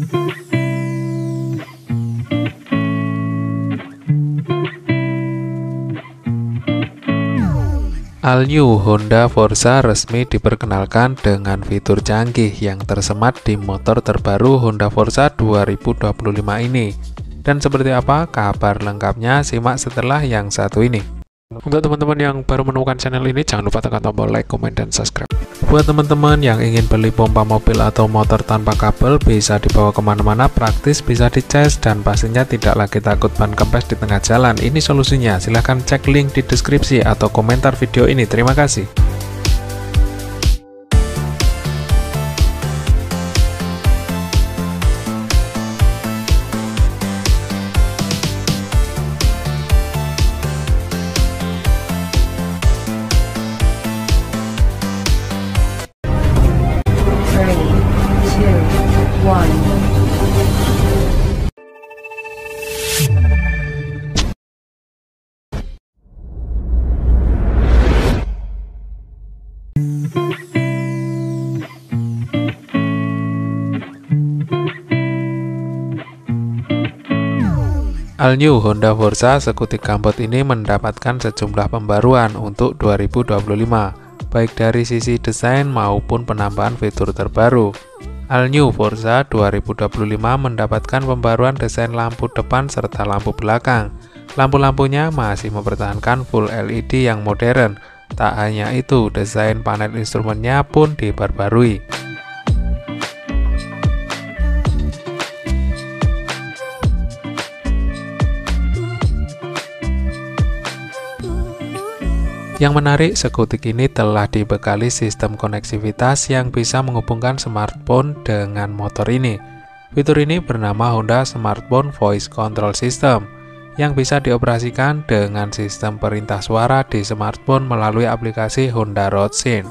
All new Honda Forza resmi diperkenalkan dengan fitur canggih yang tersemat di motor terbaru Honda Forza 2025 ini. Dan seperti apa kabar lengkapnya, simak setelah yang satu ini. Untuk teman-teman yang baru menemukan channel ini, jangan lupa tekan tombol like, komen, dan subscribe. Buat teman-teman yang ingin beli pompa mobil atau motor tanpa kabel, bisa dibawa kemana-mana, praktis, bisa dicas, dan pastinya tidak lagi takut ban kempes di tengah jalan. Ini solusinya, silahkan cek link di deskripsi atau komentar video ini. Terima kasih. All new Honda Forza Sekuti Gambot ini mendapatkan sejumlah pembaruan untuk 2025, baik dari sisi desain maupun penambahan fitur terbaru. All new Forza 2025 mendapatkan pembaruan desain lampu depan serta lampu belakang. Lampu-lampunya masih mempertahankan full LED yang modern. Tak hanya itu, desain panel instrumennya pun diperbarui. Yang menarik, Skutik ini telah dibekali sistem koneksivitas yang bisa menghubungkan smartphone dengan motor ini. Fitur ini bernama Honda Smartphone Voice Control System, yang bisa dioperasikan dengan sistem perintah suara di smartphone melalui aplikasi Honda Road Sync.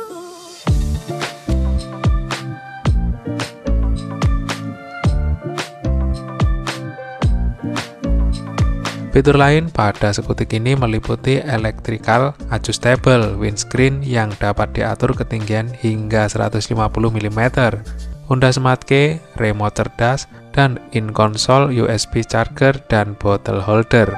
Fitur lain pada Skutik ini meliputi electrical adjustable windscreen yang dapat diatur ketinggian hingga 150 mm, Honda Smart Key, remote cerdas, dan in-console USB charger dan bottle holder.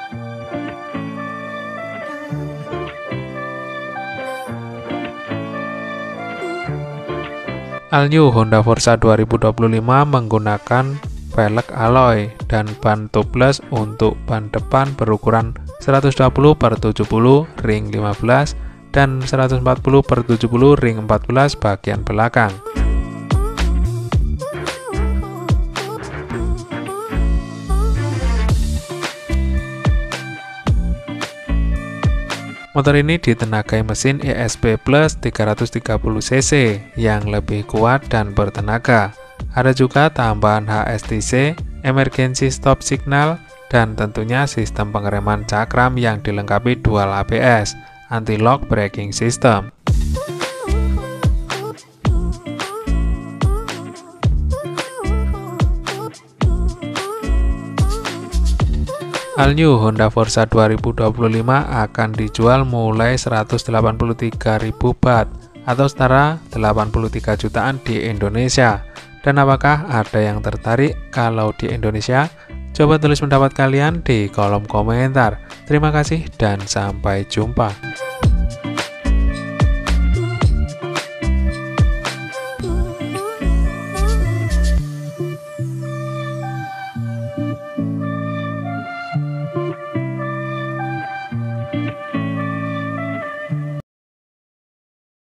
All new Honda Forza 2025 menggunakan velg alloy dan ban tubeless untuk ban depan berukuran 120/70 ring 15 dan 140/70 ring 14 bagian belakang. Motor ini ditenagai mesin ESP Plus 330 cc yang lebih kuat dan bertenaga. Ada juga tambahan HSTC, emergency stop signal, dan tentunya sistem pengereman cakram yang dilengkapi dual ABS, anti-lock braking system. All new Honda Forza 2025 akan dijual mulai 183.000 baht atau setara 83 jutaan di Indonesia. Dan apakah ada yang tertarik kalau di Indonesia? Coba tulis pendapat kalian di kolom komentar. Terima kasih dan sampai jumpa.